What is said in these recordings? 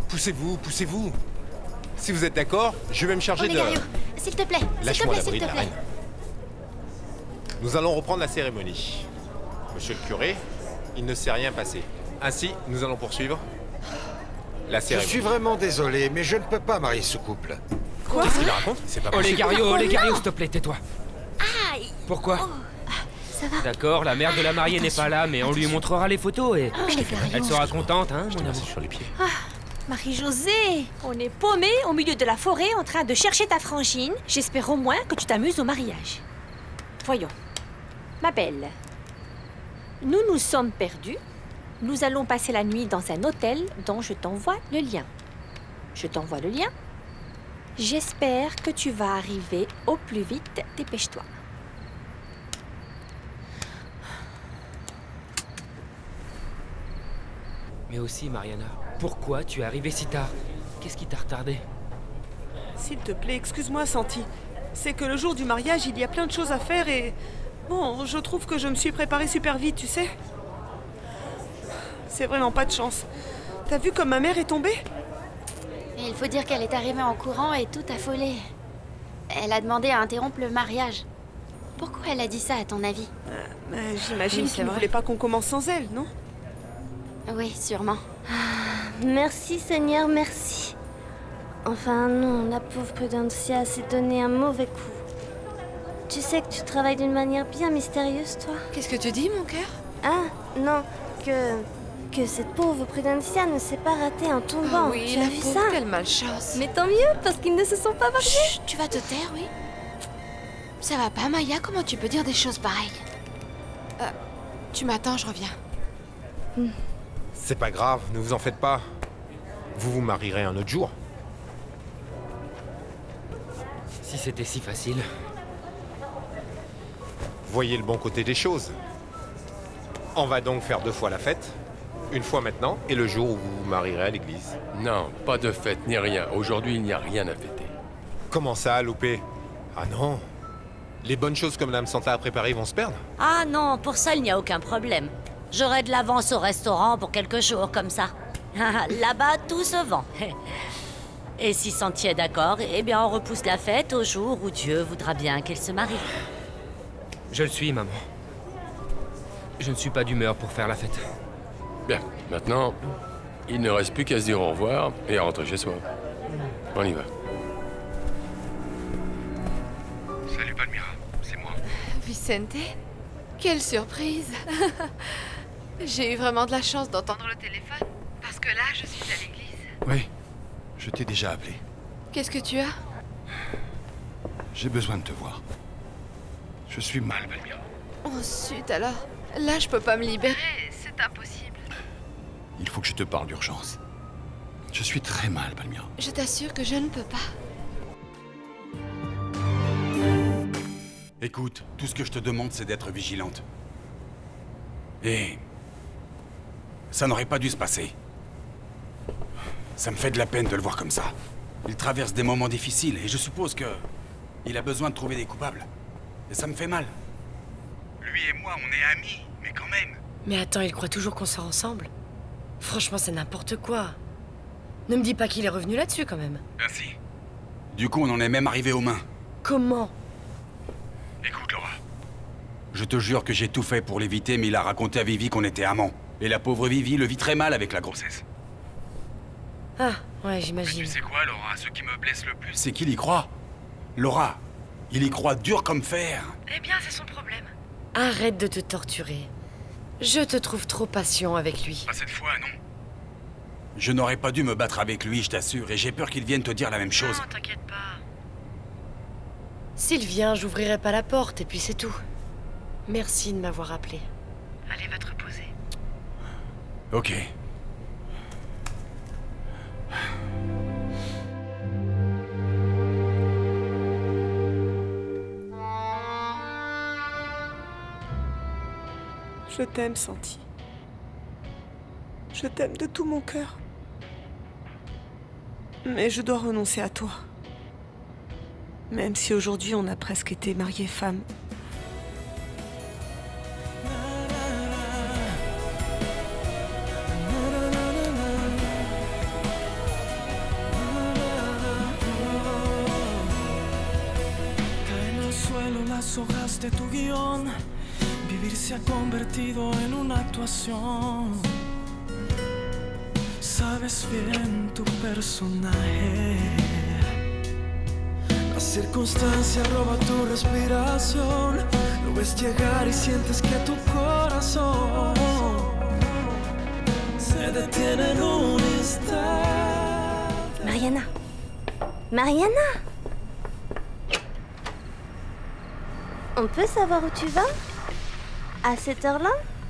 Poussez-vous, poussez-vous. Si vous êtes d'accord, je vais me charger de... Olegario, s'il te plaît, Lâche-moi la s'il bride, te la plaît. reine. Nous allons reprendre la cérémonie. Monsieur le curé, il ne s'est rien passé. Ainsi, nous allons poursuivre la Je cérémonie. suis vraiment désolé, mais je ne peux pas marier ce couple. Quoi? Qu'est-ce qu'il raconte? C'est pas possible. Olegario, s'il te plaît, tais-toi. Aïe. Pourquoi? Ça va? D'accord, la mère de la mariée n'est pas là, mais on lui montrera les photos et... Olegario. Elle sera contente, hein, Je te mon masse amour. sur les pieds. Marie-Josée, on est paumé au milieu de la forêt en train de chercher ta frangine. J'espère au moins que tu t'amuses au mariage. Voyons. Ma belle, nous nous sommes perdus. Nous allons passer la nuit dans un hôtel dont je t'envoie le lien. Je t'envoie le lien. J'espère que tu vas arriver au plus vite. Dépêche-toi. Mais aussi, Mariana, pourquoi tu es arrivée si tard? Qu'est-ce qui t'a retardé? S'il te plaît, excuse-moi, Santi. C'est que le jour du mariage, il y a plein de choses à faire et... Bon, je trouve que je me suis préparée super vite, tu sais. C'est vraiment pas de chance. T'as vu comme ma mère est tombée? Et il faut dire qu'elle est arrivée en courant et tout affolée. Elle a demandé à interrompre le mariage. Pourquoi elle a dit ça, à ton avis? J'imagine Oui, c'est qu'il ne vrai. voulait pas qu'on commence sans elle, non? Oui, sûrement. Merci Seigneur, merci. Enfin non, la pauvre Prudencia s'est donné un mauvais coup. Tu sais que tu travailles d'une manière bien mystérieuse, toi. Qu'est-ce que tu dis, mon cœur? Ah, non, que cette pauvre Prudencia ne s'est pas ratée en tombant. Oui, tu as la vu pauvre, ça? quelle malchance. Mais tant mieux, parce qu'ils ne se sont pas mariés. Chut, tu vas te taire, oui? Ça va pas, Maya? Comment tu peux dire des choses pareilles? Tu m'attends, je reviens. C'est pas grave, ne vous en faites pas. Vous vous marierez un autre jour. Si c'était si facile. Voyez le bon côté des choses. On va donc faire 2 fois la fête. Une fois maintenant, et le jour où vous vous marierez à l'église. Non, pas de fête ni rien. Aujourd'hui, il n'y a rien à fêter. Comment ça, loupé? Ah non. Les bonnes choses que Madame Santa a préparées vont se perdre? Ah non, pour ça, il n'y a aucun problème. J'aurai de l'avance au restaurant pour quelques jours comme ça. Là-bas, tout se vend. Et si Santi est d'accord, eh bien on repousse la fête au jour où Dieu voudra bien qu'elle se marie. Je le suis, maman. Je ne suis pas d'humeur pour faire la fête. Bien, maintenant, il ne reste plus qu'à se dire au revoir et à rentrer chez soi. On y va. Salut Palmyra, c'est moi. Vicente? Quelle surprise. J'ai eu vraiment de la chance d'entendre le téléphone. Parce que là, je suis à l'église. Oui, je t'ai déjà appelé. Qu'est-ce que tu as? J'ai besoin de te voir. Je suis mal, Palmyra. Oh, zut alors. Là, je peux pas me libérer. C'est impossible. Il faut que je te parle d'urgence. Je suis très mal, Palmyra. Je t'assure que je ne peux pas. Écoute, tout ce que je te demande, c'est d'être vigilante. Et... ça n'aurait pas dû se passer. Ça me fait de la peine de le voir comme ça. Il traverse des moments difficiles, et je suppose que... il a besoin de trouver des coupables. Et ça me fait mal. Lui et moi, on est amis, mais quand même... Mais attends, il croit toujours qu'on sort ensemble? Franchement, c'est n'importe quoi. Ne me dis pas qu'il est revenu là-dessus, quand même. Merci. Du coup, on en est même arrivé aux mains. Comment? Écoute, Laura. Je te jure que j'ai tout fait pour l'éviter, mais il a raconté à Vivi qu'on était amants. Et la pauvre Vivi le vit très mal avec la grossesse. Ah, ouais, j'imagine. Tu sais quoi, Laura? Ce qui me blesse le plus, c'est qu'il y croit. Laura, il y croit dur comme fer. Eh bien, c'est son problème. Arrête de te torturer. Je te trouve trop patient avec lui. Pas cette fois, non. Je n'aurais pas dû me battre avec lui, je t'assure, et j'ai peur qu'il vienne te dire la même chose. Non, t'inquiète pas. S'il vient, j'ouvrirai pas la porte, et puis c'est tout. Merci de m'avoir appelé. Allez, va te reposer. Ok. Je t'aime, Santi. Je t'aime de tout mon cœur. Mais je dois renoncer à toi. Même si aujourd'hui on a presque été mariés femmes. 2 hojas de tu guión, vivir se ha convertido en una actuación. Sabes bien tu personaje. La circunstancia roba tu respiración. Lo ves llegar y sientes que tu corazón se detiene en un instante. Mariana. Mariana? On peut savoir où tu vas? À cette heure-là?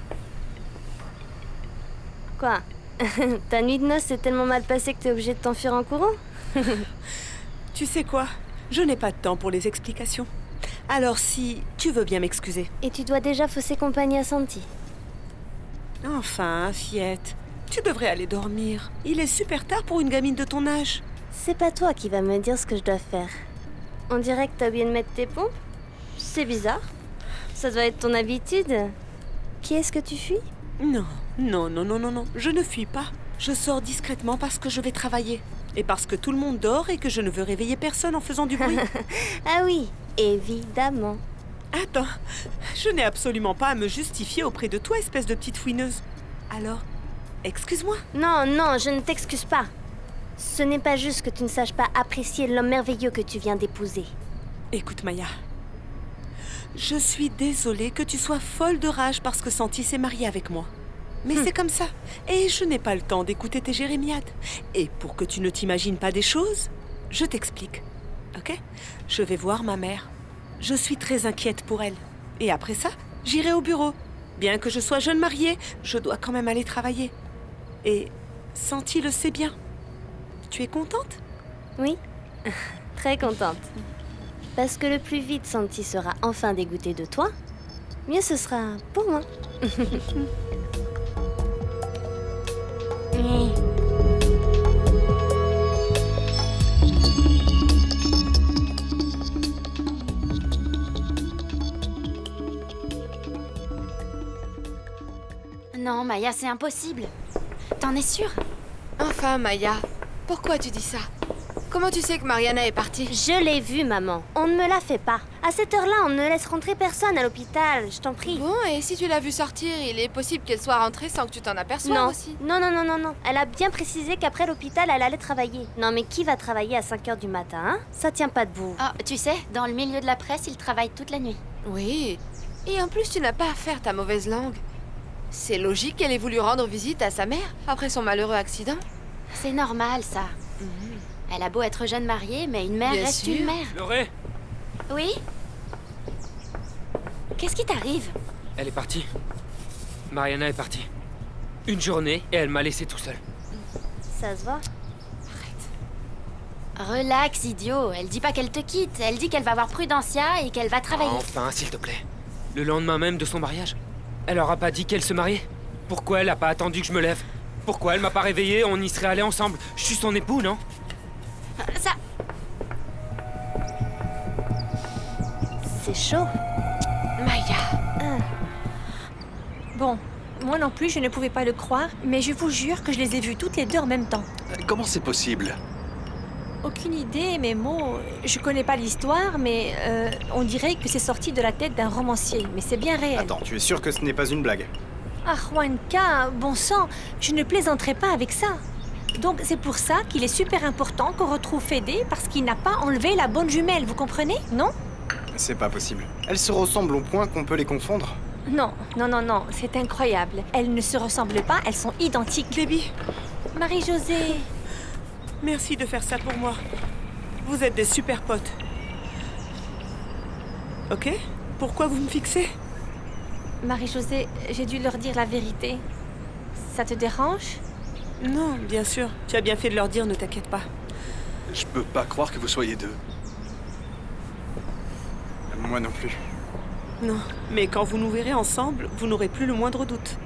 Quoi? Ta nuit de noces s'est tellement mal passée que t'es obligée de t'enfuir en courant? Tu sais quoi? Je n'ai pas de temps pour les explications. Alors si tu veux bien m'excuser. Et tu dois déjà fausser compagnie à Santi. Enfin, fillette, tu devrais aller dormir. Il est super tard pour une gamine de ton âge. C'est pas toi qui vas me dire ce que je dois faire. On dirait que t'as oublié de mettre tes pompes. C'est bizarre. Ça doit être ton habitude. Qui est-ce que tu fuis? Non, non, non, non, non, non. Je ne fuis pas. Je sors discrètement parce que je vais travailler. Et parce que tout le monde dort et que je ne veux réveiller personne en faisant du bruit. Ah oui, évidemment. Attends, je n'ai absolument pas à me justifier auprès de toi, espèce de petite fouineuse. Alors, excuse-moi. Non, non, je ne t'excuse pas. Ce n'est pas juste que tu ne saches pas apprécier l'homme merveilleux que tu viens d'épouser. Écoute, Maya. Je suis désolée que tu sois folle de rage parce que Santi s'est marié avec moi. Mais c'est comme ça. Et je n'ai pas le temps d'écouter tes jérémiades. Et pour que tu ne t'imagines pas des choses, je t'explique. Ok? Je vais voir ma mère. Je suis très inquiète pour elle. Et après ça, j'irai au bureau. Bien que je sois jeune mariée, je dois quand même aller travailler. Et Santi le sait bien. Tu es contente? Oui, très contente. Parce que le plus vite Santi sera enfin dégoûté de toi, mieux ce sera pour moi. Non, Maya, c'est impossible. T'en es sûre? Enfin, Maya, pourquoi tu dis ça? Comment tu sais que Mariana est partie? Je l'ai vue, maman. On ne me la fait pas. À cette heure-là, on ne laisse rentrer personne à l'hôpital, je t'en prie. Bon, et si tu l'as vue sortir, il est possible qu'elle soit rentrée sans que tu t'en aperçoives aussi. Non, non, non, non, non. Elle a bien précisé qu'après l'hôpital, elle allait travailler. Non, mais qui va travailler à 5 h du matin, hein? Ça tient pas debout. Ah, tu sais, dans le milieu de la presse, ils travaillent toute la nuit. Oui. Et en plus, tu n'as pas à faire ta mauvaise langue. C'est logique qu'elle ait voulu rendre visite à sa mère après son malheureux accident. C'est normal, ça. Elle a beau être jeune mariée, mais une mère reste une mère. Loré! Oui? Qu'est-ce qui t'arrive? Elle est partie. Mariana est partie. Une journée et elle m'a laissé tout seul. Ça se voit. Relax, idiot. Elle dit pas qu'elle te quitte. Elle dit qu'elle va voir Prudencia et qu'elle va travailler. Enfin, s'il te plaît. Le lendemain même de son mariage, elle aura pas dit qu'elle se mariait? Pourquoi elle a pas attendu que je me lève? Pourquoi elle m'a pas réveillé? On y serait allés ensemble. Je suis son époux, non? Ça... C'est chaud. Maya. Bon, moi non plus, je ne pouvais pas le croire, mais je vous jure que je les ai vus toutes les deux en même temps. Comment c'est possible? Aucune idée, mais mots. Je connais pas l'histoire, mais on dirait que c'est sorti de la tête d'un romancier, mais c'est bien réel. Attends, tu es sûr que ce n'est pas une blague? Ah, Juanca, bon sang, je ne plaisanterai pas avec ça. Donc c'est pour ça qu'il est super important qu'on retrouve Fédé, parce qu'il n'a pas enlevé la bonne jumelle, vous comprenez, non? C'est pas possible. Elles se ressemblent au point qu'on peut les confondre? Non, non, non, non, c'est incroyable. Elles ne se ressemblent pas, elles sont identiques. Déby. Marie-Josée. Merci de faire ça pour moi. Vous êtes des super potes. Ok? Pourquoi vous me fixez? Marie-Josée, j'ai dû leur dire la vérité. Ça te dérange? Non, bien sûr. Tu as bien fait de leur dire, ne t'inquiète pas. Je peux pas croire que vous soyez deux. Moi non plus. Non, mais quand vous nous verrez ensemble, vous n'aurez plus le moindre doute.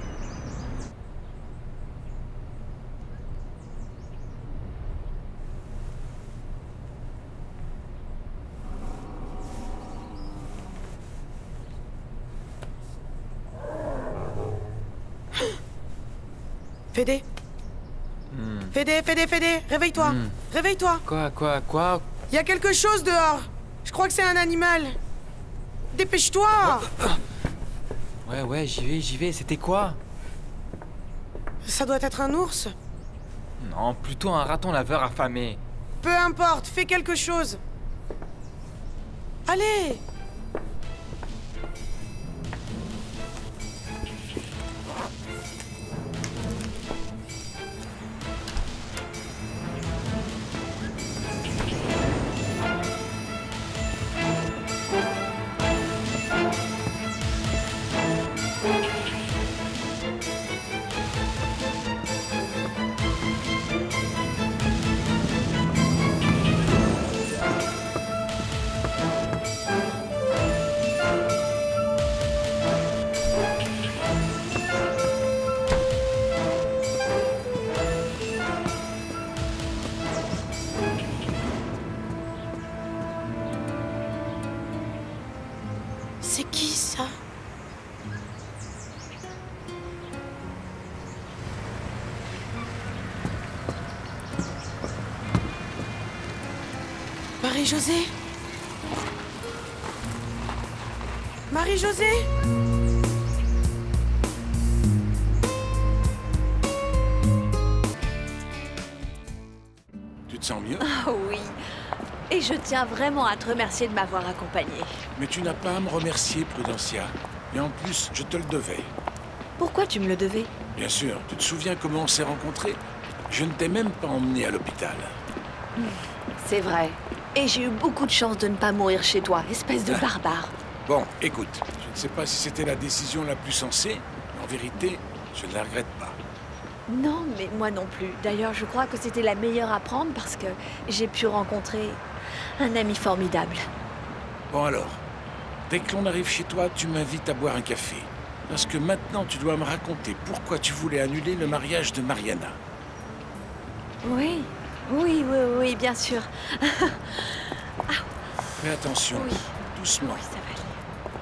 Fédé. Fédé, réveille-toi. Réveille-toi. Quoi? Il y a quelque chose dehors. Je crois que c'est un animal. Dépêche-toi! Ouais, j'y vais. C'était quoi? Ça doit être un ours. Non, plutôt un raton laveur affamé. Peu importe, fais quelque chose. Allez! C'est qui ça? Marie-Josée? Marie-Josée? Tu te sens mieux? Ah oui. Et je tiens vraiment à te remercier de m'avoir accompagné. Mais tu n'as pas à me remercier, Prudencia. Et en plus, je te le devais. Pourquoi tu me le devais? Bien sûr, tu te souviens comment on s'est rencontrés? Je ne t'ai même pas emmené à l'hôpital. C'est vrai. Et j'ai eu beaucoup de chance de ne pas mourir chez toi, espèce de barbare. Bon, écoute, je ne sais pas si c'était la décision la plus sensée, mais en vérité, je ne la regrette pas. Non, mais moi non plus. D'ailleurs, je crois que c'était la meilleure à prendre parce que j'ai pu rencontrer un ami formidable. Bon alors, dès que l'on arrive chez toi, tu m'invites à boire un café. Parce que maintenant, tu dois me raconter pourquoi tu voulais annuler le mariage de Mariana. Oui, bien sûr. Fais attention, Oui. doucement. Oui, ça va aller.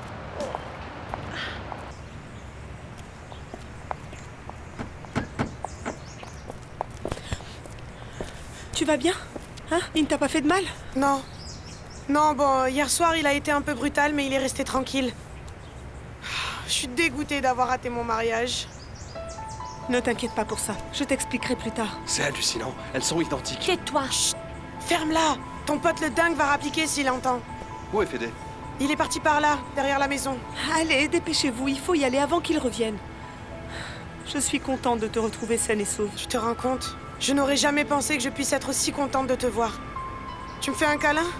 Tu vas bien? Hein? Il ne t'a pas fait de mal? Non. Non, bon, hier soir, il a été un peu brutal, mais il est resté tranquille. Je suis dégoûtée d'avoir raté mon mariage. Ne t'inquiète pas pour ça. Je t'expliquerai plus tard. C'est hallucinant. Elles sont identiques. Tais-toi. Ferme-la! Ton pote le dingue va rappliquer s'il entend. Où est Fédé? Il est parti par là, derrière la maison. Allez, dépêchez-vous. Il faut y aller avant qu'il revienne. Je suis contente de te retrouver saine et sauve. Tu te rends compte? Je n'aurais jamais pensé que je puisse être aussi contente de te voir. Tu me fais un câlin?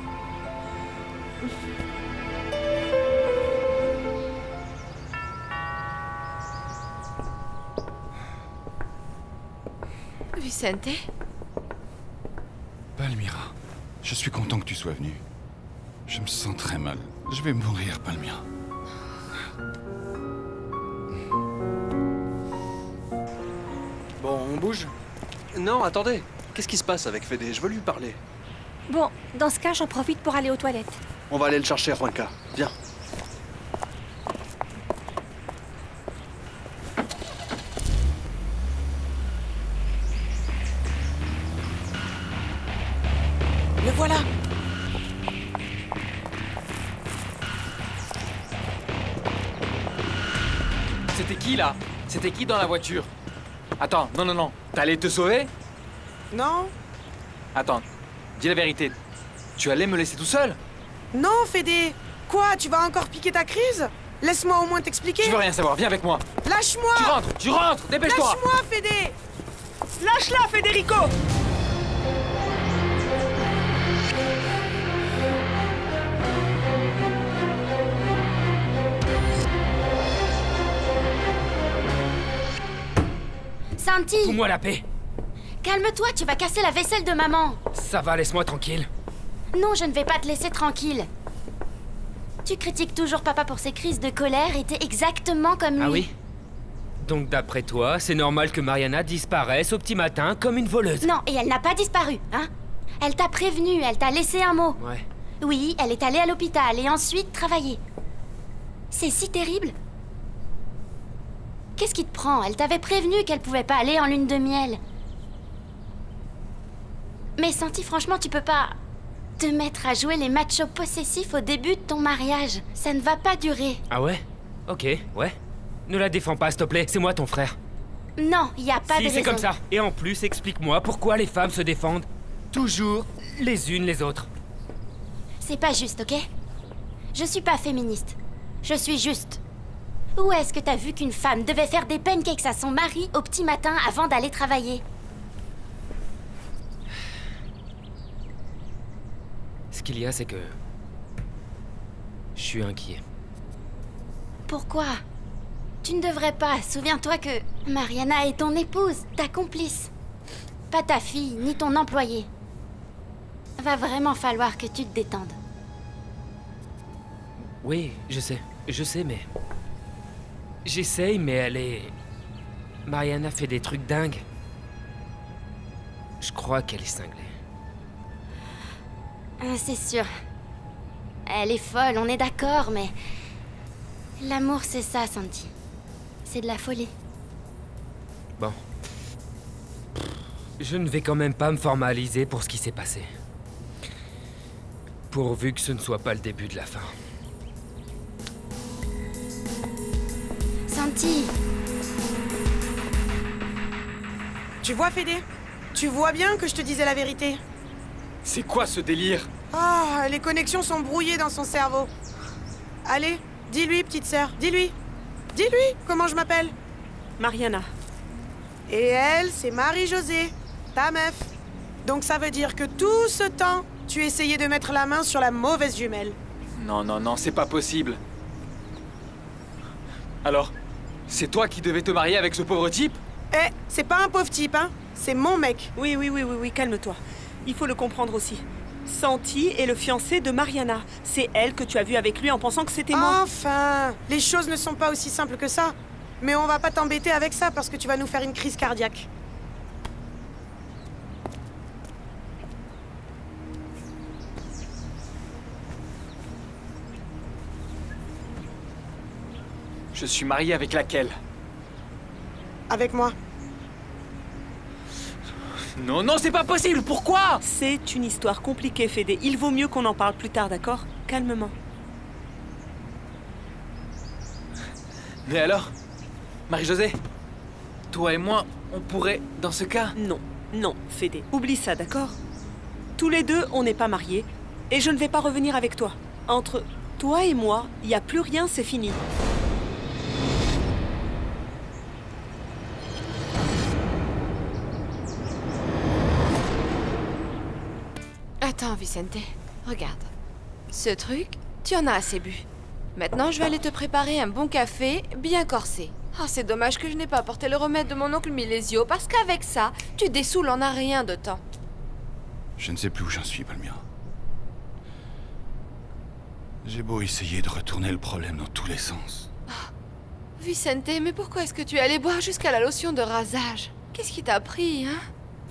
Vicente? Palmyra, je suis content que tu sois venue. Je me sens très mal. Je vais mourir, Palmyra. Bon, on bouge? Non, attendez. Qu'est-ce qui se passe avec Fédé? Je veux lui parler. Bon, dans ce cas, j'en profite pour aller aux toilettes. On va aller le chercher, Juanca. Viens. Le voilà! C'était qui, là? C'était qui dans la voiture? Attends, non. T'allais te sauver? Non? Attends, dis la vérité. Tu allais me laisser tout seul? Non, Fédé! Quoi, tu vas encore piquer ta crise? Laisse-moi au moins t'expliquer. Je veux rien savoir, viens avec moi. Lâche-moi! Tu rentres, dépêche-toi! Lâche-moi, Fédé! Lâche-la, Federico! Santi! Fous-moi la paix! Calme-toi, tu vas casser la vaisselle de maman! Ça va, laisse-moi tranquille. Non, je ne vais pas te laisser tranquille. Tu critiques toujours papa pour ses crises de colère et t'es exactement comme lui. Ah oui? Donc d'après toi, c'est normal que Mariana disparaisse au petit matin comme une voleuse? Non, et elle n'a pas disparu, hein? Elle t'a prévenu, elle t'a laissé un mot. Ouais. Oui, elle est allée à l'hôpital et ensuite travailler. C'est si terrible. Qu'est-ce qui te prend? Elle t'avait prévenu qu'elle pouvait pas aller en lune de miel. Mais Santi, franchement, tu peux pas... Te mettre à jouer les machos possessifs au début de ton mariage, ça ne va pas durer. Ah ouais? Ok, ouais. Ne la défends pas, s'il te plaît, c'est moi ton frère. Non, y a pas de Si, raison. c'est comme ça. Et en plus, explique-moi pourquoi les femmes se défendent toujours les unes les autres. C'est pas juste, ok? Je suis pas féministe. Je suis juste. Où est-ce que t'as vu qu'une femme devait faire des pancakes à son mari au petit matin avant d'aller travailler? Ce qu'il y a, c'est que... je suis inquiet. Pourquoi? Tu ne devrais pas. Souviens-toi que Mariana est ton épouse, ta complice. Pas ta fille, ni ton employé. Va vraiment falloir que tu te détendes. Oui, je sais, mais... J'essaye, mais elle est... Mariana fait des trucs dingues. Je crois qu'elle est cinglée. C'est sûr. Elle est folle, on est d'accord, mais... L'amour, c'est ça, Santi. C'est de la folie. Bon. Je ne vais quand même pas me formaliser pour ce qui s'est passé. Pourvu que ce ne soit pas le début de la fin. Santi! Tu vois, Fédé? Tu vois bien que je te disais la vérité. C'est quoi ce délire? Ah, les connexions sont brouillées dans son cerveau. Allez, dis-lui, petite sœur, dis-lui. Dis-lui comment je m'appelle. Mariana. Et elle, c'est Marie-Josée, ta meuf. Donc ça veut dire que tout ce temps, tu essayais de mettre la main sur la mauvaise jumelle. Non, non, non, c'est pas possible. Alors, c'est toi qui devais te marier avec ce pauvre type? Eh, c'est pas un pauvre type, hein. C'est mon mec. Oui, calme-toi. Il faut le comprendre aussi. Santi est le fiancé de Mariana. C'est elle que tu as vu avec lui en pensant que c'était moi. Enfin, les choses ne sont pas aussi simples que ça. Mais on va pas t'embêter avec ça parce que tu vas nous faire une crise cardiaque. Je suis marié avec laquelle? Avec moi. Non, non, c'est pas possible, pourquoi? C'est une histoire compliquée, Fédé. Il vaut mieux qu'on en parle plus tard, d'accord? Calmement. Mais alors, Marie-Josée, toi et moi, on pourrait, dans ce cas... Non, non, Fédé. Oublie ça, d'accord? Tous les deux, on n'est pas mariés. Et je ne vais pas revenir avec toi. Entre toi et moi, il n'y a plus rien, c'est fini. Attends, Vicente, regarde. Ce truc, tu en as assez bu. Maintenant, je vais aller te préparer un bon café bien corsé. Ah, c'est dommage que je n'ai pas apporté le remède de mon oncle Milesio, parce qu'avec ça, tu dessoules en un rien de temps. Je ne sais plus où j'en suis, Palmyra. J'ai beau essayer de retourner le problème dans tous les sens. Oh, Vicente, mais pourquoi est-ce que tu es allé boire jusqu'à la lotion de rasage? Qu'est-ce qui t'a pris, hein?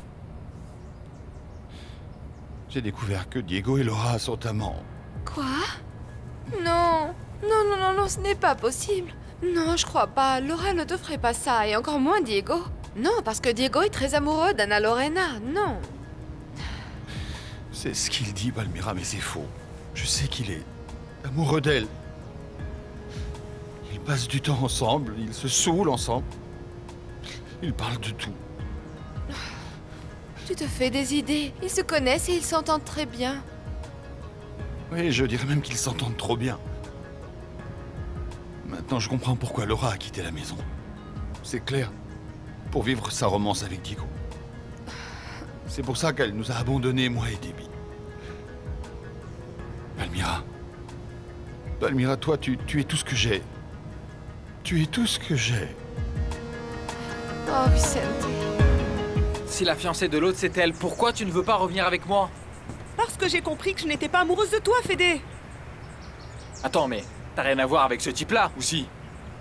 J'ai découvert que Diego et Laura sont amants. Quoi? Non, non, non, non, non, ce n'est pas possible. Non, je crois pas. Laura ne te ferait pas ça, et encore moins Diego. Non, parce que Diego est très amoureux d'Anna Lorena, non. C'est ce qu'il dit, Palmyra, mais c'est faux. Je sais qu'il est amoureux d'elle. Ils passent du temps ensemble, ils se saoulent ensemble. Ils parlent de tout. Tu te fais des idées. Ils se connaissent et ils s'entendent très bien. Oui, je dirais même qu'ils s'entendent trop bien. Maintenant, je comprends pourquoi Laura a quitté la maison. C'est clair. Pour vivre sa romance avec Diego. C'est pour ça qu'elle nous a abandonnés, moi et Debbie. Palmyra. Palmyra, toi, tu es tout ce que j'ai. Tu es tout ce que j'ai. Oh, Vicente. Si la fiancée de l'autre, c'est elle, pourquoi tu ne veux pas revenir avec moi? Parce que j'ai compris que je n'étais pas amoureuse de toi, Fédé. Attends, mais t'as rien à voir avec ce type-là, ou si?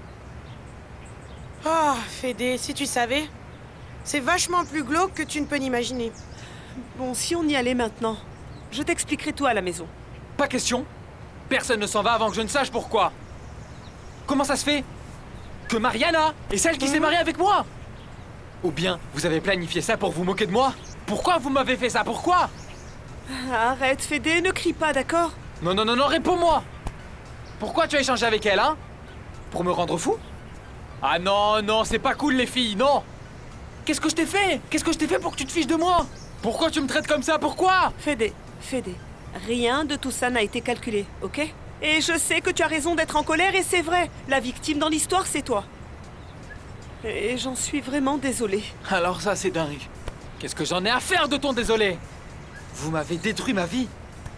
Ah, Fédé, si tu savais. C'est vachement plus glauque que tu ne peux n'imaginer. Bon, si on y allait maintenant, je t'expliquerai tout à la maison. Pas question. Personne ne s'en va avant que je ne sache pourquoi. Comment ça se fait que Mariana est celle qui s'est mariée avec moi? Ou bien, vous avez planifié ça pour vous moquer de moi? Pourquoi vous m'avez fait ça? Pourquoi? Arrête, Fédé, ne crie pas, d'accord? Non, non, non, non, réponds-moi! Pourquoi tu as échangé avec elle, hein? Pour me rendre fou? Ah non, non, c'est pas cool, les filles, non! Qu'est-ce que je t'ai fait? Qu'est-ce que je t'ai fait pour que tu te fiches de moi? Pourquoi tu me traites comme ça? Pourquoi? Fédé, rien de tout ça n'a été calculé, ok? Et je sais que tu as raison d'être en colère, et c'est vrai, la victime dans l'histoire, c'est toi. Et j'en suis vraiment désolée. Alors ça, c'est dingue. Qu'est-ce que j'en ai à faire de ton désolé? Vous m'avez détruit ma vie.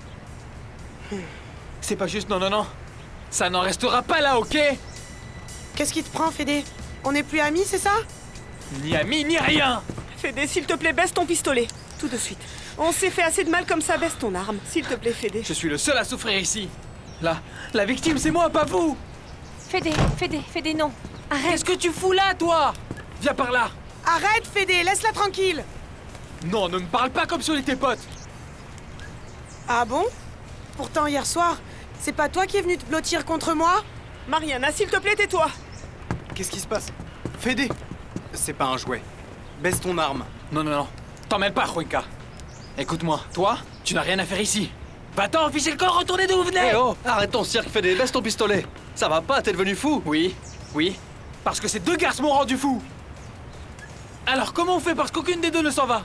C'est pas juste, non, non, non. Ça n'en restera pas là, ok? Qu'est-ce qui te prend, Fédé? On n'est plus amis, c'est ça? Ni amis, ni rien! Fédé, s'il te plaît, baisse ton pistolet. Tout de suite. On s'est fait assez de mal comme ça, baisse ton arme. S'il te plaît, Fédé. Je suis le seul à souffrir ici. Là, la victime, c'est moi, pas vous! Fédé, non. Arrête. Qu'est-ce que tu fous là, toi? Viens par là. Arrête, Fédé, laisse-la tranquille. Non, ne me parle pas comme si on était potes. Ah bon? Pourtant, hier soir, c'est pas toi qui es venu te blottir contre moi? Mariana, s'il te plaît, tais-toi. Qu'est-ce qui se passe? Fédé! C'est pas un jouet. Baisse ton arme. Non, non, non. T'en mêles pas, Juanca. Écoute-moi, toi, tu n'as rien à faire ici. Va-t'en, fichez le corps, retournez d'où vous venez! Eh oh! Arrête ton cirque, Fédé, baisse ton pistolet. Ça va pas, t'es devenu fou? Oui, oui. Parce que ces deux garces m'ont rendu fou. Alors comment on fait parce qu'aucune des deux ne s'en va?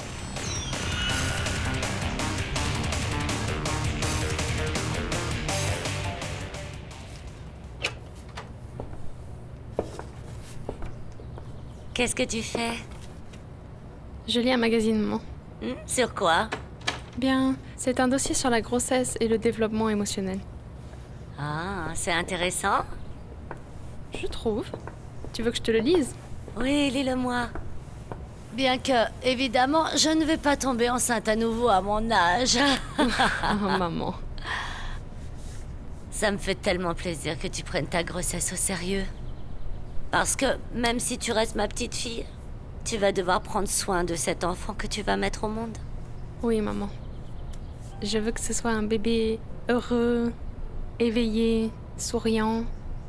Qu'est-ce que tu fais? Je lis un magazine, maman. Sur quoi? Bien, c'est un dossier sur la grossesse et le développement émotionnel. Ah, c'est intéressant. Je trouve. Tu veux que je te le lise? Oui, lis-le-moi. Bien que, évidemment, je ne vais pas tomber enceinte à nouveau à mon âge. Oh, maman. Ça me fait tellement plaisir que tu prennes ta grossesse au sérieux. Parce que, même si tu restes ma petite fille, tu vas devoir prendre soin de cet enfant que tu vas mettre au monde. Oui, maman. Je veux que ce soit un bébé heureux, éveillé, souriant,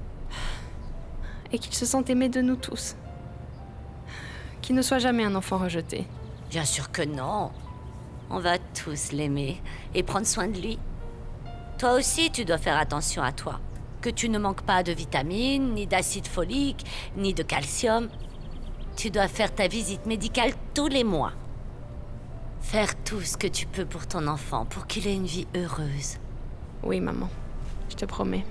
et qu'il se sente aimé de nous tous. Qu'il ne soit jamais un enfant rejeté. Bien sûr que non. On va tous l'aimer et prendre soin de lui. Toi aussi, tu dois faire attention à toi. Que tu ne manques pas de vitamines, ni d'acide folique, ni de calcium. Tu dois faire ta visite médicale tous les mois. Faire tout ce que tu peux pour ton enfant, pour qu'il ait une vie heureuse. Oui, maman. Je te promets.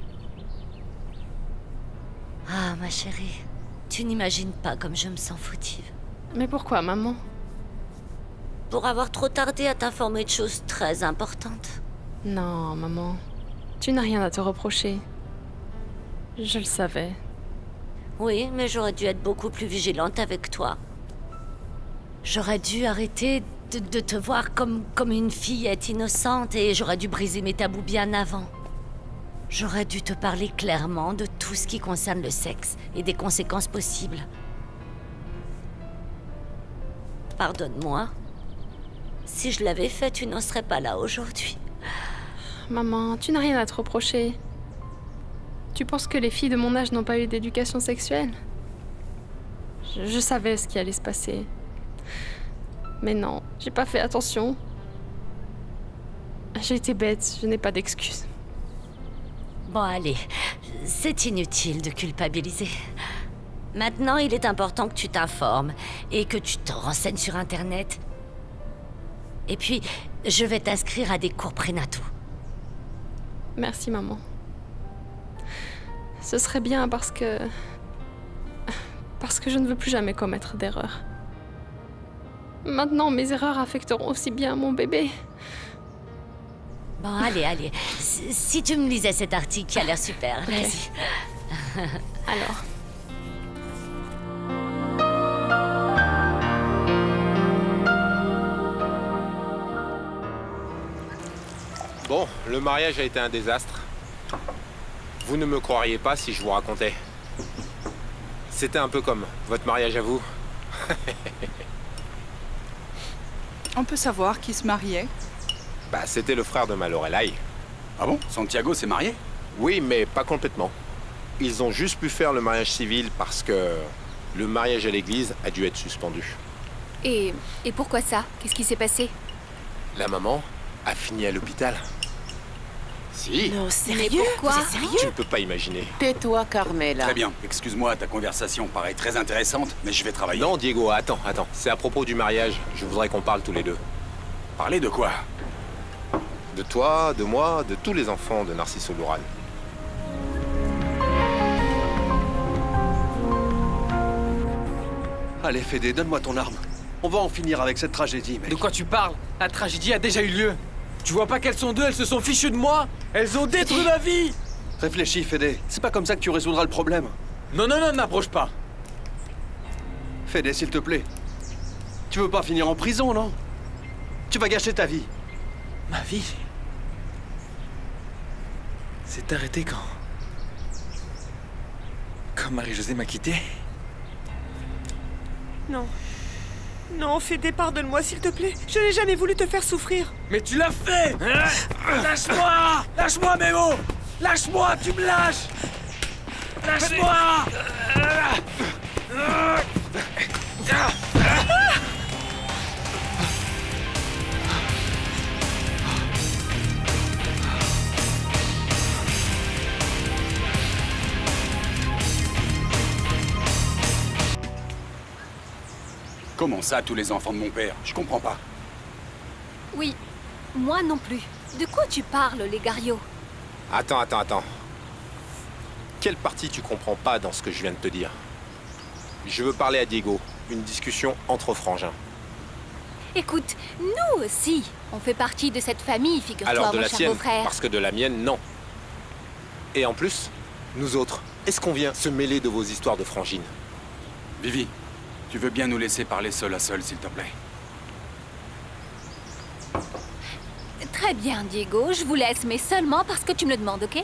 Ah, ma chérie, tu n'imagines pas comme je me sens fautive. Mais pourquoi, maman? Pour avoir trop tardé à t'informer de choses très importantes. Non, maman. Tu n'as rien à te reprocher. Je le savais. Oui, mais j'aurais dû être beaucoup plus vigilante avec toi. J'aurais dû arrêter de te voir comme une fillette innocente et j'aurais dû briser mes tabous bien avant. J'aurais dû te parler clairement de tout ce qui concerne le sexe et des conséquences possibles. Pardonne-moi. Si je l'avais fait, tu n'en serais pas là aujourd'hui. Maman, tu n'as rien à te reprocher. Tu penses que les filles de mon âge n'ont pas eu d'éducation sexuelle? Je savais ce qui allait se passer. Mais non, j'ai pas fait attention. J'ai été bête, je n'ai pas d'excuses. Bon, allez, c'est inutile de culpabiliser. Maintenant, il est important que tu t'informes et que tu te renseignes sur Internet. Et puis, je vais t'inscrire à des cours prénataux. Merci, maman. Ce serait bien parce que je ne veux plus jamais commettre d'erreurs. Maintenant, mes erreurs affecteront aussi bien mon bébé. Bon, allez. Si tu me lisais cet article qui a l'air super, okay. Vas-y. Alors. Bon, le mariage a été un désastre. Vous ne me croiriez pas si je vous racontais. C'était un peu comme votre mariage à vous. On peut savoir qui se mariait? Bah, c'était le frère de ma Lorelai. Ah bon? Santiago s'est marié? Oui, mais pas complètement. Ils ont juste pu faire le mariage civil parce que le mariage à l'église a dû être suspendu. Et pourquoi ça? Qu'est-ce qui s'est passé? La maman a fini à l'hôpital. Si. Non, sérieux? Mais pourquoi? Vous êtes sérieux? Tu ne peux pas imaginer. Tais-toi, Carmela. Très bien. Excuse-moi, ta conversation paraît très intéressante, mais je vais travailler. Non, Diego, attends. C'est à propos du mariage. Je voudrais qu'on parle tous les deux. Parler de quoi? De toi, de moi, de tous les enfants de Narciso Lorán. Allez, Fédé, donne-moi ton arme. On va en finir avec cette tragédie, mec. De quoi tu parles? La tragédie a déjà eu lieu. Tu vois pas qu'elles sont deux, elles se sont fichues de moi? Elles ont détruit ma vie! Réfléchis, Fédé. C'est pas comme ça que tu résoudras le problème. Non, n'approche pas. Fédé, s'il te plaît. Tu veux pas finir en prison, non? Tu vas gâcher ta vie. Ma vie? C'est arrêté quand Marie-Josée m'a quitté? Non. Non, Fédé, pardonne-moi, s'il te plaît. Je n'ai jamais voulu te faire souffrir. Mais tu l'as fait! Lâche-moi! Lâche-moi, Mémo! Lâche-moi, tu me lâches! Lâche-moi! Comment ça, tous les enfants de mon père? Je comprends pas. Oui, moi non plus. De quoi tu parles, Légario? Attends. Quelle partie tu comprends pas dans ce que je viens de te dire? Je veux parler à Diego. Une discussion entre frangins. Écoute, nous aussi, on fait partie de cette famille, figure-toi, Alors de mon la cher tienne, beau-frère. parce que de la mienne, non. Et en plus, nous autres, est-ce qu'on vient se mêler de vos histoires de frangines? Vivi, tu veux bien nous laisser parler seul à seul, s'il te plaît? Très bien, Diego, je vous laisse, mais seulement parce que tu me le demandes, ok?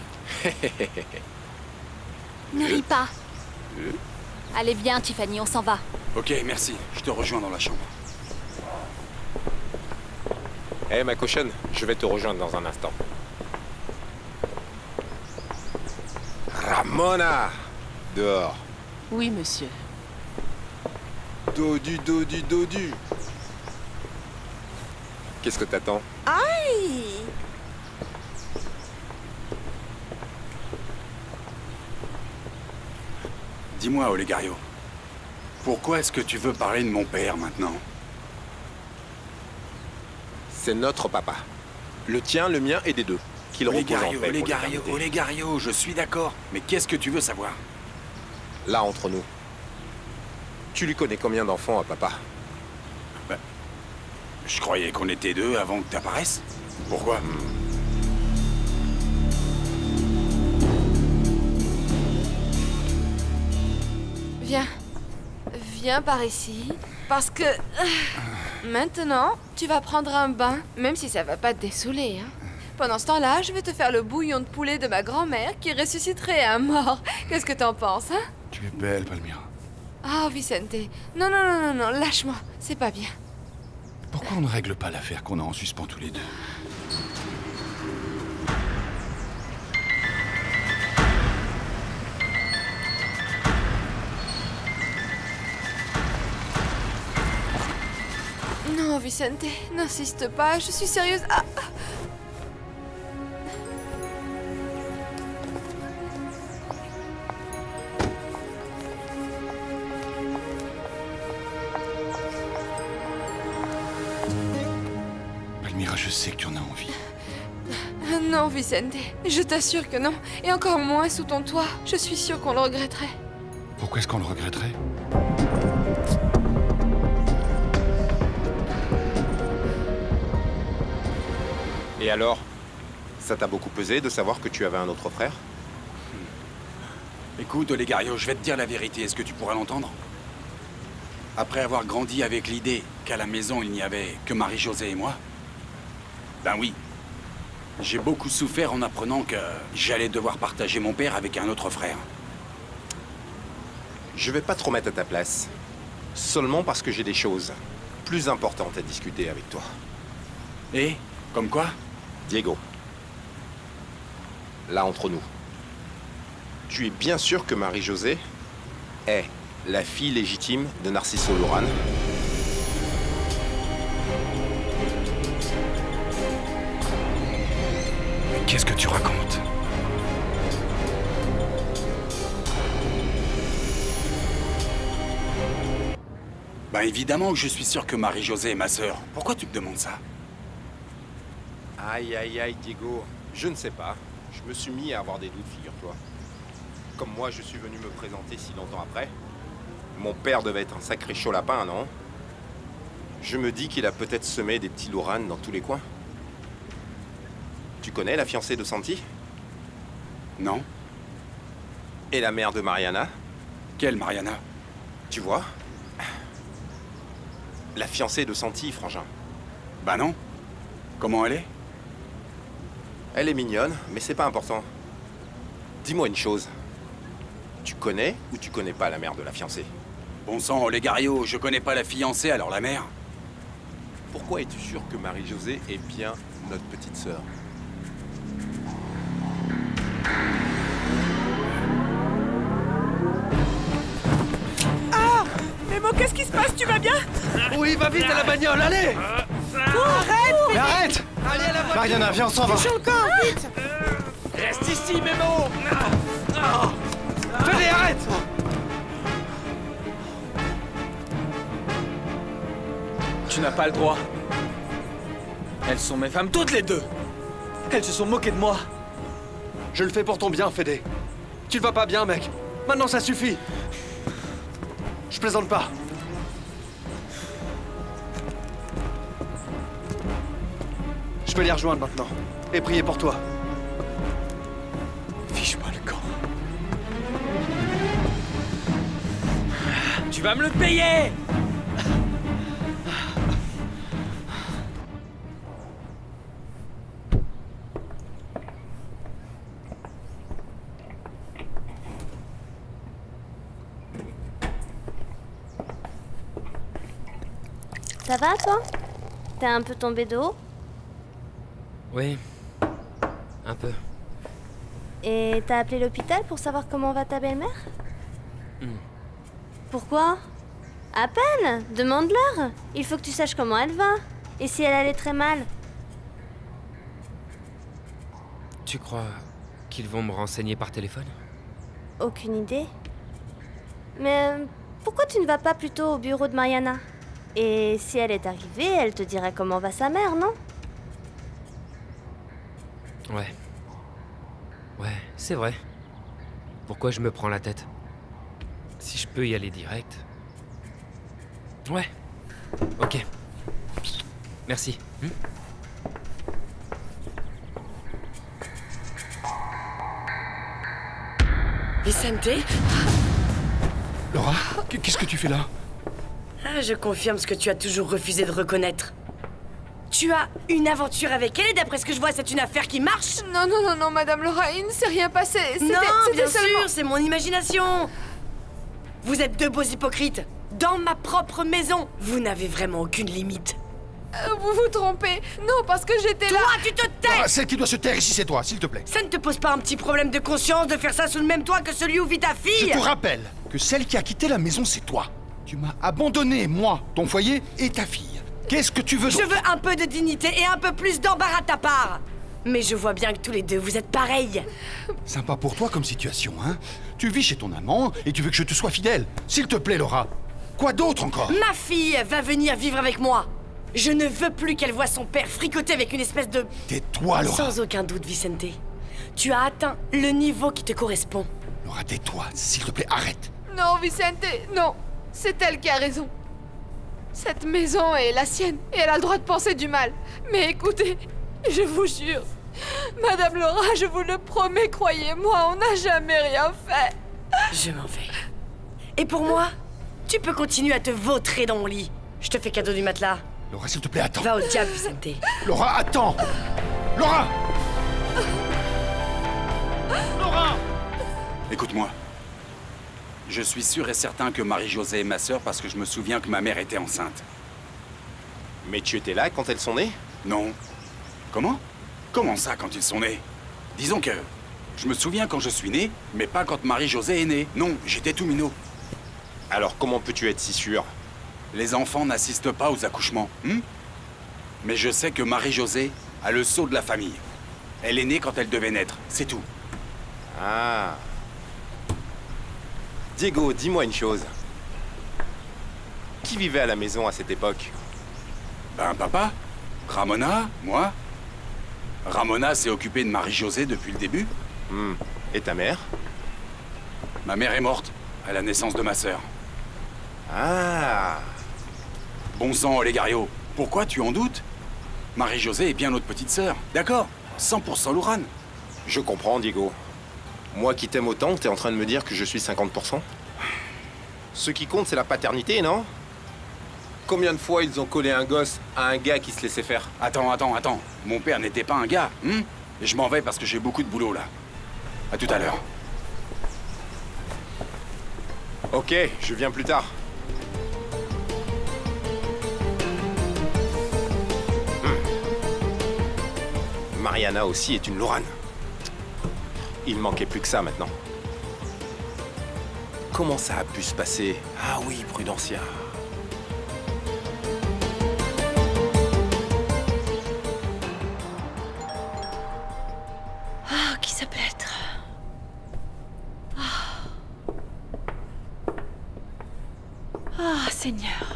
Ne ris pas. Allez, viens, Tiffany, on s'en va. Ok, merci. Je te rejoins dans la chambre. Eh, ma cochonne, je vais te rejoindre dans un instant. Ramona! Dehors. Oui, monsieur. Dodu. Qu'est-ce que t'attends? Aïe! Dis-moi, Olegario, pourquoi est-ce que tu veux parler de mon père maintenant? C'est notre papa. Le tien, le mien et des deux. Qu'il repose en paix pour l'éternité. Olegario, je suis d'accord. Mais qu'est-ce que tu veux savoir? Là, entre nous. Tu lui connais combien d'enfants à papa? Ben, je croyais qu'on était deux avant que t'apparaisses. Pourquoi? Viens par ici, parce que... maintenant, tu vas prendre un bain, même si ça va pas te dessouler, hein. Pendant ce temps-là, je vais te faire le bouillon de poulet de ma grand-mère qui ressusciterait un mort. Qu'est-ce que t'en penses, hein? Tu es belle, Palmyra. Oh, Vicente. Non, lâche-moi. C'est pas bien. Pourquoi on ne règle pas l'affaire qu'on a en suspens tous les deux? Non, Vicente, n'insiste pas, je suis sérieuse. Ah. Palmyra, je sais que tu en as envie. Non, Vicente, je t'assure que non. Et encore moins sous ton toit. Je suis sûre qu'on le regretterait. Pourquoi est-ce qu'on le regretterait? Et alors? Ça t'a beaucoup pesé de savoir que tu avais un autre frère? Écoute, Olegario, je vais te dire la vérité. Est-ce que tu pourras l'entendre? Après avoir grandi avec l'idée qu'à la maison, il n'y avait que Marie-Josée et moi, ben oui, j'ai beaucoup souffert en apprenant que j'allais devoir partager mon père avec un autre frère. Je vais pas te remettre à ta place. Seulement parce que j'ai des choses plus importantes à discuter avec toi. Et? Comme quoi? Diego. Là, entre nous. Tu es bien sûr que Marie-Josée est la fille légitime de Narciso Lorán? Qu'est-ce que tu racontes? Bah évidemment que je suis sûr que Marie-Josée est ma sœur. Pourquoi tu me demandes ça? Aïe, aïe, aïe, Diego. Je ne sais pas. Je me suis mis à avoir des doutes, figure-toi. Comme moi, je suis venu me présenter si longtemps après. Mon père devait être un sacré chaud lapin, non? Je me dis qu'il a peut-être semé des petits Loran dans tous les coins. Tu connais la fiancée de Santi? Non. Et la mère de Mariana? Quelle Mariana? Tu vois? La fiancée de Santi, frangin. Bah non. Comment elle est? Elle est mignonne, mais c'est pas important. Dis-moi une chose. Tu connais ou tu connais pas la mère de la fiancée? Bon sang, Olegario, je connais pas la fiancée, alors la mère. Pourquoi es-tu sûr que Marie-Josée est bien notre petite sœur? Ah! Nemo, qu'est-ce qui se passe? Tu vas bien? Oui, va vite à la bagnole, allez! Arrête! Mais arrête! Allez à la voiture! Mariana, viens, on s'en va! Touche le corps, vite! Reste ici, Memo! Fais-les, arrête! Tu n'as pas le droit. Elles sont mes femmes, toutes les deux. Elles se sont moquées de moi. Je le fais pour ton bien, Fédé. Tu ne vas pas bien, mec. Maintenant, ça suffit. Je plaisante pas. Je peux les rejoindre maintenant. Et prier pour toi. Fiche-moi le camp. Tu vas me le payer! Ça va, toi? T'es un peu tombé de haut? Oui. Un peu. Et t'as appelé l'hôpital pour savoir comment va ta belle-mère? Pourquoi? À peine! Demande-leur! Il faut que tu saches comment elle va. Et si elle allait très mal? Tu crois qu'ils vont me renseigner par téléphone? Aucune idée. Mais pourquoi tu ne vas pas plutôt au bureau de Mariana? Et si elle est arrivée, elle te dirait comment va sa mère, non? Ouais. Ouais, c'est vrai. Pourquoi je me prends la tête? Si je peux y aller direct... Ouais. Ok. Merci. Vicente? Laura, qu'est-ce que tu fais là? Ah, je confirme ce que tu as toujours refusé de reconnaître. Tu as une aventure avec elle et d'après ce que je vois, c'est une affaire qui marche? Non, non, non, non, Madame Laura, il ne s'est rien passé. Non, bien seulement... sûr, c'est mon imagination. Vous êtes deux beaux hypocrites. Dans ma propre maison, vous n'avez vraiment aucune limite. Vous vous trompez. Non, parce que j'étais là. Toi, tu te tais! Laura, celle qui doit se taire ici, c'est toi, s'il te plaît. Ça ne te pose pas un petit problème de conscience de faire ça sous le même toit que celui où vit ta fille? Je te rappelle que celle qui a quitté la maison, c'est toi. Tu m'as abandonné, moi, ton foyer et ta fille. Qu'est-ce que tu veux donc? Je veux un peu de dignité et un peu plus d'embarras de ta part. Mais je vois bien que tous les deux, vous êtes pareils. Sympa pour toi comme situation, hein? Tu vis chez ton amant et tu veux que je te sois fidèle. S'il te plaît, Laura. Quoi d'autre encore? Ma fille va venir vivre avec moi. Je ne veux plus qu'elle voie son père fricoter avec une espèce de... Tais-toi, Laura. Sans aucun doute, Vicente. Tu as atteint le niveau qui te correspond. Laura, tais-toi. S'il te plaît, arrête. Non, Vicente, non. C'est elle qui a raison. Cette maison est la sienne et elle a le droit de penser du mal. Mais écoutez, je vous jure, Madame Laura, je vous le promets, croyez-moi, on n'a jamais rien fait. Je m'en vais. Et pour moi, tu peux continuer à te vautrer dans mon lit. Je te fais cadeau du matelas. Laura, s'il te plaît, attends. Va au diable, Vicente. Laura, attends. Laura! Laura! Écoute-moi. Je suis sûr et certain que Marie-Josée est ma sœur parce que je me souviens que ma mère était enceinte. Mais tu étais là quand elles sont nées? Non. Comment? Comment ça, quand ils sont nés? Disons que... je me souviens quand je suis né, mais pas quand Marie-Josée est née. Non, j'étais tout minot. Alors comment peux-tu être si sûr? Les enfants n'assistent pas aux accouchements, Mais je sais que Marie-Josée a le sceau de la famille. Elle est née quand elle devait naître, c'est tout. Ah. Diego, dis-moi une chose. Qui vivait à la maison à cette époque? Ben, papa, Ramona, moi. Ramona s'est occupée de Marie-Josée depuis le début. Et ta mère? Ma mère est morte à la naissance de ma sœur. Ah. Bon sang, Olegario, pourquoi tu en doutes? Marie-Josée est bien notre petite sœur, d'accord? 100% Lourane. Je comprends, Diego. Moi qui t'aime autant, t'es en train de me dire que je suis 50%? Ce qui compte, c'est la paternité, non? Combien de fois ils ont collé un gosse à un gars qui se laissait faire? Attends. Mon père n'était pas un gars, Et je m'en vais parce que j'ai beaucoup de boulot, là. À tout à l'heure. Ok, je viens plus tard. Mariana aussi est une Lorane. Il manquait plus que ça maintenant. Comment ça a pu se passer? Ah oui, Prudencia. Ah, qui ça peut être? Ah, Seigneur.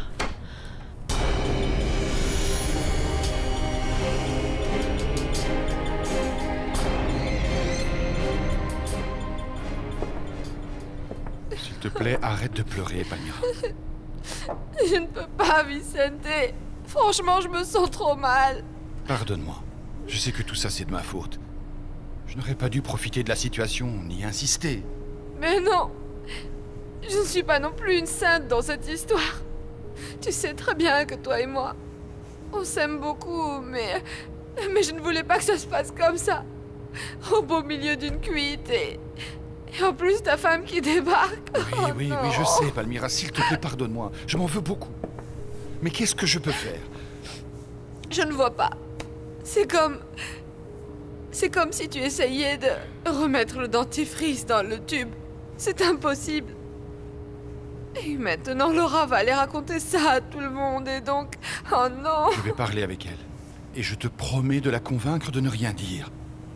S'il te plaît, arrête de pleurer, Palmyra. Je ne peux pas, Vicente. Franchement, je me sens trop mal. Pardonne-moi. Je sais que tout ça, c'est de ma faute. Je n'aurais pas dû profiter de la situation, ni insister. Mais non. Je ne suis pas non plus une sainte dans cette histoire. Tu sais très bien que toi et moi, on s'aime beaucoup, mais je ne voulais pas que ça se passe comme ça. Au beau milieu d'une cuite et en plus ta femme qui débarque. Oui, je sais, Palmyra. S'il te plaît, pardonne-moi. Je m'en veux beaucoup. Mais qu'est-ce que je peux faire? Je ne vois pas. C'est comme si tu essayais de remettre le dentifrice dans le tube. C'est impossible. Et maintenant, Laura va aller raconter ça à tout le monde et donc... Oh non! Je vais parler avec elle. Et je te promets de la convaincre de ne rien dire.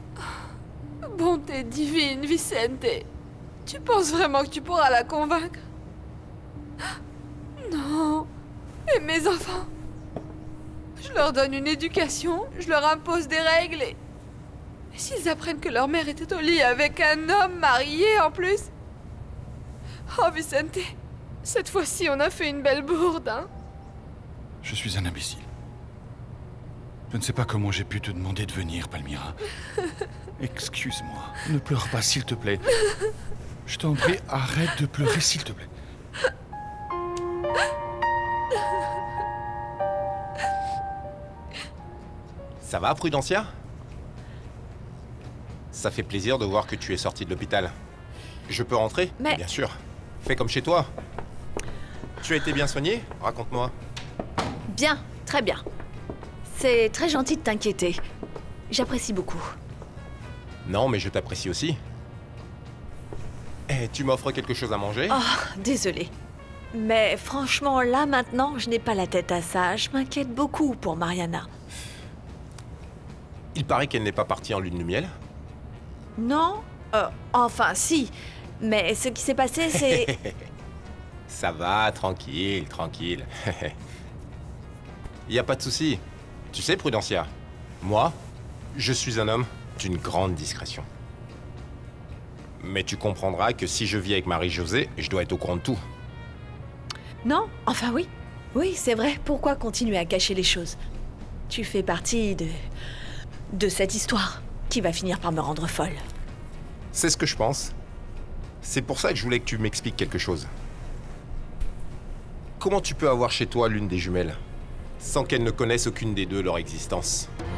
Bonté divine, Vicente. Tu penses vraiment que tu pourras la convaincre? Non. Et mes enfants? Je leur donne une éducation, je leur impose des règles et s'ils apprennent que leur mère était au lit avec un homme marié en plus... Oh, Vicente, cette fois-ci, on a fait une belle bourde, hein? Je suis un imbécile. Je ne sais pas comment j'ai pu te demander de venir, Palmyra. Excuse-moi. Ne pleure pas, s'il te plaît. Je t'en prie, arrête de pleurer, s'il te plaît. Ça va, Prudencia? Ça fait plaisir de voir que tu es sortie de l'hôpital. Je peux rentrer? Mais... Bien sûr. Fais comme chez toi. Tu as été bien soignée? Raconte-moi. Bien, très bien. C'est très gentil de t'inquiéter. J'apprécie beaucoup. Non, mais je t'apprécie aussi. Et tu m'offres quelque chose à manger? Oh, désolée. Mais franchement, là maintenant, je n'ai pas la tête à ça. Je m'inquiète beaucoup pour Mariana. Il paraît qu'elle n'est pas partie en lune de miel. Non? Enfin, si. Mais ce qui s'est passé, c'est... Ça va, tranquille. Y a pas de souci. Tu sais, Prudencia, moi, je suis un homme d'une grande discrétion. Mais tu comprendras que si je vis avec Marie-Josée, je dois être au courant de tout. Non? Enfin oui. Oui, c'est vrai. Pourquoi continuer à cacher les choses? Tu fais partie de cette histoire qui va finir par me rendre folle. C'est ce que je pense. C'est pour ça que je voulais que tu m'expliques quelque chose. Comment tu peux avoir chez toi l'une des jumelles, sans qu'elles ne connaissent aucune des deux leur existence?